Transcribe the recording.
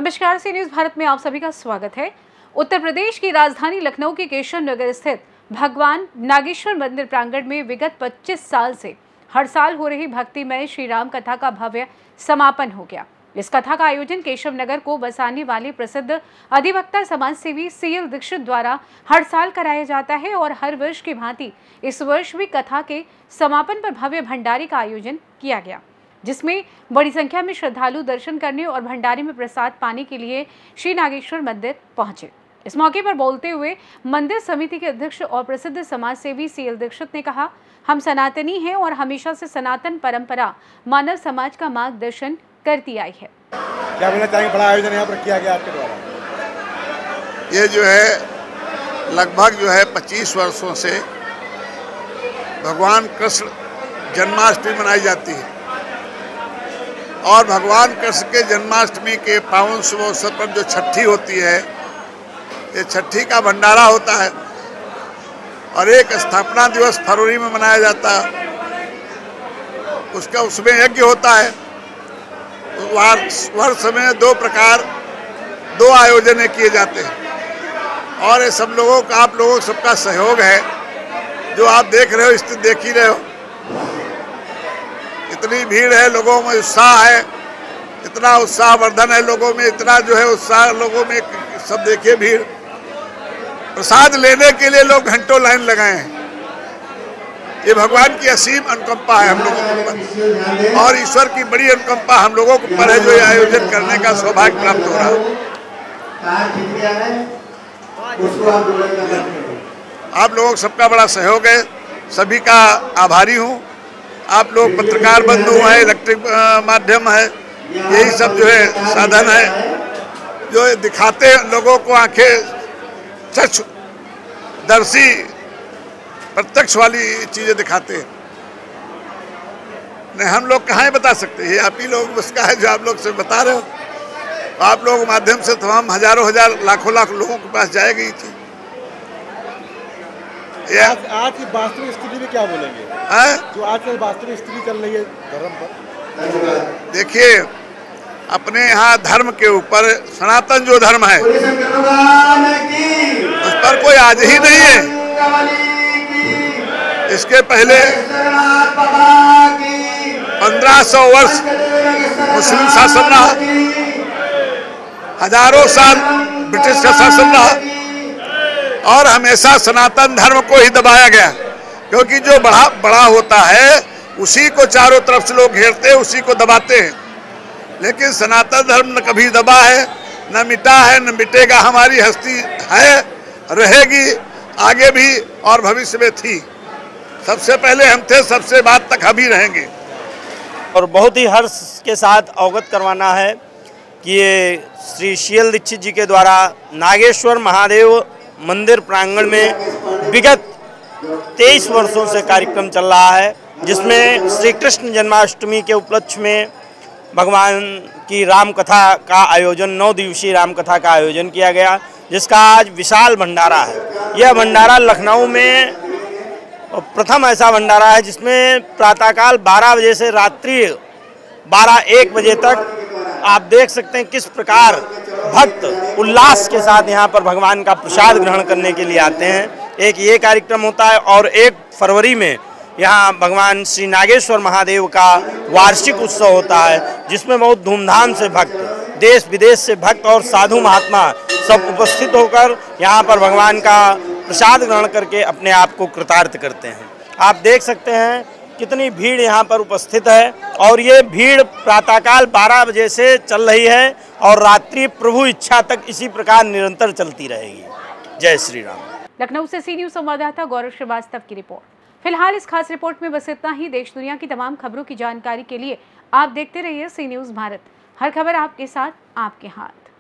नमस्कार, सी न्यूज़ भारत में आप सभी का स्वागत है। उत्तर प्रदेश की राजधानी लखनऊ के केशव नगर स्थित भगवान नागेश्वर मंदिर प्रांगण में विगत 25 साल से हर साल हो रही भक्तिमय श्री राम कथा का भव्य समापन हो गया। इस कथा का आयोजन केशव नगर को बसाने वाले प्रसिद्ध अधिवक्ता समाज सेवी सीएल दीक्षित द्वारा हर साल कराया जाता है और हर वर्ष की भांति इस वर्ष भी कथा के समापन पर भव्य भंडारे का आयोजन किया गया, जिसमें बड़ी संख्या में श्रद्धालु दर्शन करने और भंडारे में प्रसाद पाने के लिए श्री नागेश्वर मंदिर पहुंचे। इस मौके पर बोलते हुए मंदिर समिति के अध्यक्ष और प्रसिद्ध समाज सेवी सीएल दीक्षित ने कहा, हम सनातनी हैं और हमेशा से सनातन परंपरा मानव समाज का मार्गदर्शन करती आई है। क्या बोलना चाहेंगे, बड़ा आयोजन यहाँ पर किया गया आपके द्वारा? ये जो है लगभग 25 वर्षों से भगवान कृष्ण जन्माष्टमी मनाई जाती है और भगवान कृष्ण के जन्माष्टमी के पावन शुभ अवसर पर जो छठी होती है, ये छठी का भंडारा होता है और एक स्थापना दिवस फरवरी में मनाया जाता है। उसमें यज्ञ होता है। वर्ष में दो आयोजन किए जाते हैं और ये सब लोगों का, आप लोगों सबका सहयोग है। जो आप देख रहे हो, स्थिति देख ही रहे हो, इतनी भीड़ है, लोगों में उत्साह है, इतना उत्साहवर्धन है लोगों में, इतना उत्साह लोगों में, सब देखिए भीड़। प्रसाद लेने के लिए लोग घंटों लाइन लगाए हैं। ये भगवान की असीम अनुकंपा है हम लोगों के ऊपर और ईश्वर की बड़ी अनुकंपा हम लोगों के ऊपर है, जो ये आयोजन करने का सौभाग्य प्राप्त हो रहा है। आप लोगों सबका बड़ा सहयोग है, सभी का आभारी हूँ। आप लोग पत्रकार बंधु हैं, इलेक्ट्रिक माध्यम है, यही सब साधन है जो दिखाते हैं लोगों को, आंखें चक्षुदर्शी प्रत्यक्ष वाली चीजें दिखाते हैं। नहीं, हम लोग कहाँ बता सकते हैं, आप ही लोग उसका है जो आप लोग से बता रहे हो। आप लोगों के माध्यम से तमाम हजारों हजार लाखों लोगों के पास जाएगी ये चीज। आज की वास्तविक स्थिति में क्या बोलेंगे? जो आज की वास्तविक स्थिति चल रही है धर्म पर, देखिए, अपने यहाँ धर्म के ऊपर सनातन जो धर्म है उस पर कोई आज ही नहीं है। इसके पहले 1500 वर्ष मुस्लिम शासन रहा, हजारों साल ब्रिटिश का शासन रहा और हमेशा सनातन धर्म को ही दबाया गया, क्योंकि जो बड़ा होता है उसी को चारों तरफ से लोग घेरते हैं, उसी को दबाते हैं। लेकिन सनातन धर्म न कभी दबा है, न मिटा है, न मिटेगा। हमारी हस्ती है, रहेगी, आगे भी और भविष्य में थी। सबसे पहले हम थे, सबसे बाद तक हम ही रहेंगे। और बहुत ही हर्ष के साथ अवगत करवाना है कि ये श्री सीएल दीक्षित जी के द्वारा नागेश्वर महादेव मंदिर प्रांगण में विगत 23 वर्षों से कार्यक्रम चल रहा है, जिसमें श्री कृष्ण जन्माष्टमी के उपलक्ष्य में भगवान की राम कथा का आयोजन, 9 दिवसीय राम कथा का आयोजन किया गया, जिसका आज विशाल भंडारा है। यह भंडारा लखनऊ में प्रथम ऐसा भंडारा है जिसमें प्रातःकाल 12 बजे से रात्रि 12-1 बजे तक आप देख सकते हैं किस प्रकार भक्त उल्लास के साथ यहाँ पर भगवान का प्रसाद ग्रहण करने के लिए आते हैं। एक ये कार्यक्रम होता है और 1 फरवरी में यहाँ भगवान श्री नागेश्वर महादेव का वार्षिक उत्सव होता है, जिसमें बहुत धूमधाम से भक्त, देश विदेश से भक्त और साधु महात्मा सब उपस्थित होकर यहाँ पर भगवान का प्रसाद ग्रहण करके अपने आप को कृतार्थ करते हैं। आप देख सकते हैं कितनी भीड़ यहाँ पर उपस्थित है और ये भीड़ प्रातःकाल 12 बजे से चल रही है और रात्रि प्रभु इच्छा तक इसी प्रकार निरंतर चलती रहेगी। जय श्री राम। लखनऊ से सी न्यूज़ संवाददाता गौरव श्रीवास्तव की रिपोर्ट। फिलहाल इस खास रिपोर्ट में बस इतना ही। देश दुनिया की तमाम खबरों की जानकारी के लिए आप देखते रहिए सी न्यूज़ भारत। हर खबर आपके साथ, आपके हाथ।